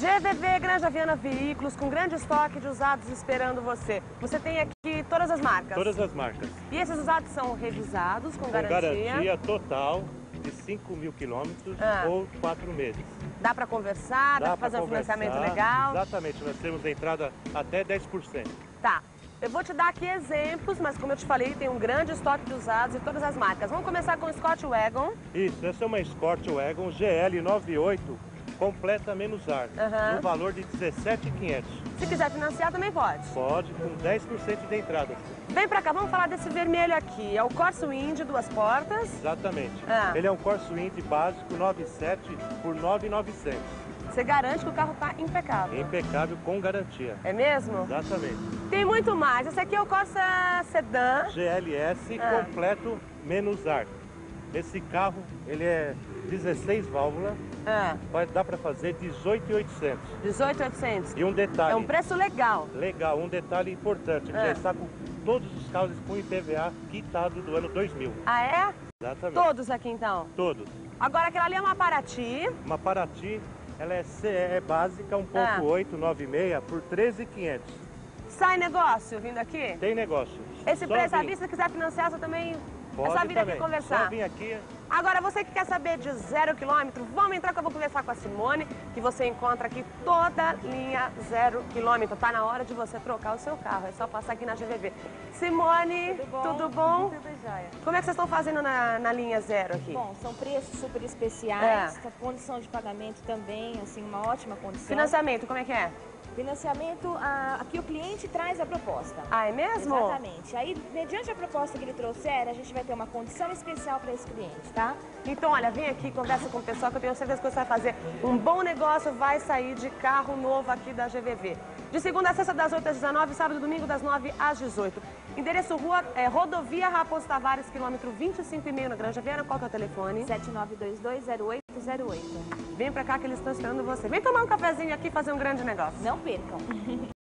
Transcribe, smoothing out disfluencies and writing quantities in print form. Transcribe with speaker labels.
Speaker 1: GVV Granja Viana Veículos, com grande estoque de usados esperando você. Você tem aqui todas as marcas?
Speaker 2: Todas as marcas.
Speaker 1: E esses usados são revisados com garantia?
Speaker 2: Garantia total de 5.000 quilômetros ou 4 meses.
Speaker 1: Dá para conversar, dá para fazer um financiamento legal?
Speaker 2: Exatamente, nós temos entrada até 10%.
Speaker 1: Tá. Eu vou te dar aqui exemplos, mas como eu te falei, tem um grande estoque de usados de todas as marcas. Vamos começar com o Scott Wagon.
Speaker 2: Isso, essa é uma Scott Wagon GL 98, completa menos ar, no valor de 17.500.
Speaker 1: Se quiser financiar, também pode?
Speaker 2: Pode, com 10% de entrada.
Speaker 1: Vem pra cá, vamos falar desse vermelho aqui. É o Corsa Wind, 2 portas.
Speaker 2: Exatamente. Ele é um Corsa Wind básico 9.7 por 9.900.
Speaker 1: Você garante que o carro tá impecável?
Speaker 2: Impecável, com garantia.
Speaker 1: É mesmo?
Speaker 2: Exatamente.
Speaker 1: Tem muito mais. Esse aqui é o Corsa Sedan.
Speaker 2: GLS completo menos ar. Esse carro, ele é 16 válvulas. Dá para fazer 18.800.
Speaker 1: 18.800.
Speaker 2: E um detalhe.
Speaker 1: É um preço legal.
Speaker 2: Legal, um detalhe importante. Ele já está com todos os carros com IPVA quitado do ano 2000.
Speaker 1: Ah, é?
Speaker 2: Exatamente.
Speaker 1: Todos aqui, então?
Speaker 2: Todos.
Speaker 1: Agora, aquela ali é uma Paraty.
Speaker 2: Uma Paraty, ela é CE básica 1.8, 9.6 por 13.500.
Speaker 1: Sai negócio vindo aqui?
Speaker 2: Tem negócio.
Speaker 1: Esse preço à vista, se quiser financiar, você também...
Speaker 2: Pode,
Speaker 1: é só vir
Speaker 2: também.
Speaker 1: aqui conversar.
Speaker 2: Só vir aqui.
Speaker 1: Agora, você que quer saber de 0 quilômetro, vamos entrar que eu vou conversar com a Simone, que você encontra aqui toda linha 0 quilômetro. Tá na hora de você trocar o seu carro, é só passar aqui na GVV. Simone, tudo bom?
Speaker 3: Tudo jóia.
Speaker 1: Como é que vocês estão fazendo na linha 0 aqui?
Speaker 3: Bom, são preços super especiais, a condição de pagamento também, assim, uma ótima condição.
Speaker 1: Financiamento, como é que é?
Speaker 3: Financiamento, aqui o cliente traz a proposta.
Speaker 1: Ah, é mesmo?
Speaker 3: Exatamente. Aí, mediante a proposta que ele trouxer, a gente vai ter uma condição especial para esse cliente, tá?
Speaker 1: Então, olha, vem aqui, conversa com o pessoal, que eu tenho certeza que você vai fazer um bom negócio, vai sair de carro novo aqui da GVV. De segunda a sexta, das 8 às 19, sábado e domingo, das 9 às 18. Endereço Rodovia Raposo Tavares, quilômetro 25,5 na Granja Viana. Qual que é o telefone?
Speaker 3: 79220808.
Speaker 1: Vem pra cá que eles estão esperando você. Vem tomar um cafezinho aqui e fazer um grande negócio.
Speaker 3: Não percam.